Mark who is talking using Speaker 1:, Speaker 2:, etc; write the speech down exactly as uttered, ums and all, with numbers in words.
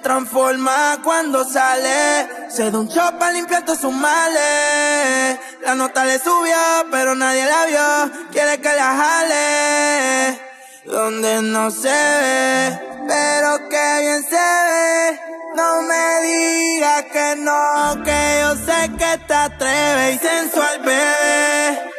Speaker 1: transforma cuando sale. Se da un shot para limpiar todos sus males. La nota le subió, pero nadie la vio. Quiere que la jale donde no se ve, pero que bien se ve. No me digas que no, que yo sé que te atreves y sensual, bebé.